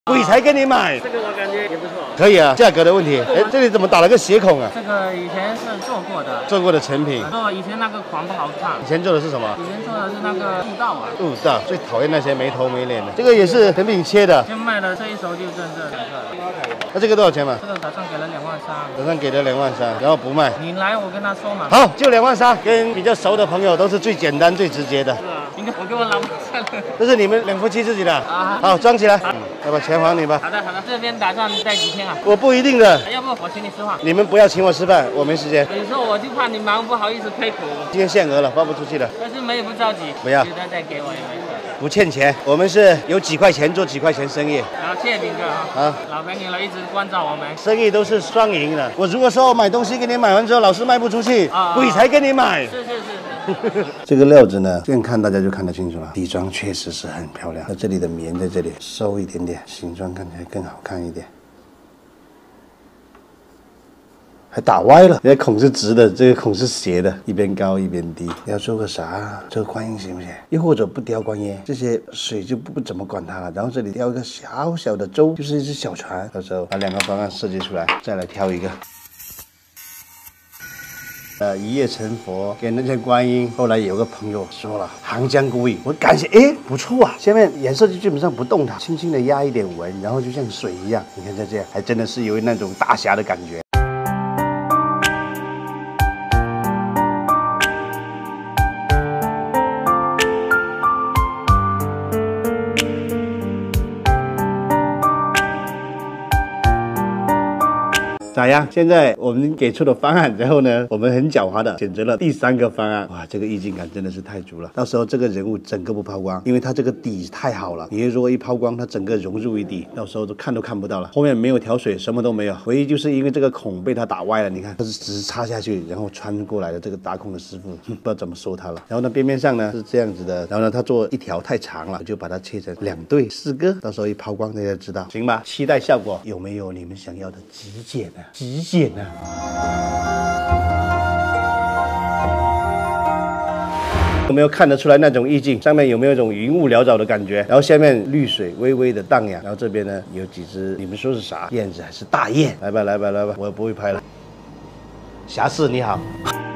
鬼才跟你买。 这个我感觉也不错。 可以啊，价格的问题。哎，这里怎么打了个斜孔啊？ 这个以前是做过的， 做过的成品。 以前那个款不好看。 以前做的是什么？ 以前做的是那个悟道啊。 悟道，最讨厌那些没头没脸的。这个也是成品切的。 先卖了这一手就挣这2个。 那这个多少钱嘛？ 这个打算给了2万3。 打算给了2万3，然后不卖。 你来，我跟他说嘛。 好，就2万3。跟比较熟的朋友都是最简单最直接的。 是啊，应该我给我老婆算了。 这是你们2夫妻自己的啊。 好，装起来。要把钱还你吧。 好的。这边打算待几天啊？ 我不一定的。 要不我请你吃饭？ 你们不要请我吃饭，我没时间。 有时候我就怕你忙，不好意思开口。 今天限额了，发不出去了。 但是也不着急。 不要。 觉得再给我也没事。 不欠钱，我们是有几块钱做几块钱生意。 好，谢谢炳哥啊。 好， 老朋友了，一直关照我们。 生意都是双赢的。我如果说我买东西给你买完之后，老是卖不出去，鬼才跟你买。 是。 这个料子呢，这样看大家就看得清楚了。底妆确实是很漂亮，那这里的棉在这里收一点点，形状看起来更好看一点。还打歪了，人家孔是直的，这个孔是斜的，一边高一边低。要做个啥？这个观音行不行？又或者不雕观音，这些水就不怎么管它了。然后这里雕一个小小的舟，就是一只小船。到时候把2个方案设计出来，再来挑一个。一夜成佛给那些观音，后来有个朋友说了杭江孤影，我感谢，哎，不错啊，下面颜色就基本上不动它，轻轻的压一点纹，然后就像水一样，你看这样，还真的是有那种大侠的感觉。咋样？现在我们给出的方案，然后呢，我们很狡猾的选择了第3个方案。哇，这个意境感真的是太足了。到时候这个人物整个不抛光，因为它这个底太好了。你如果一抛光，它整个融入一底，到时候都看不到了。后面没有调水，什么都没有，唯一就是因为这个孔被它打歪了。你看，它是只是插下去，然后穿过来的。这个打孔的师傅不知道怎么说他了。然后呢，边边上呢是这样子的，然后呢，他做一条太长了，我就把它切成2对4个，到时候一抛光大家知道，行吧？期待效果有没有你们想要的极简呢？极简呢？有没有看得出来那种意境？上面有没有一种云雾缭绕的感觉？然后下面绿水微微的荡漾，然后这边呢有几只，你们说是啥燕子还是大雁？来吧，我不会拍了。侠士你好。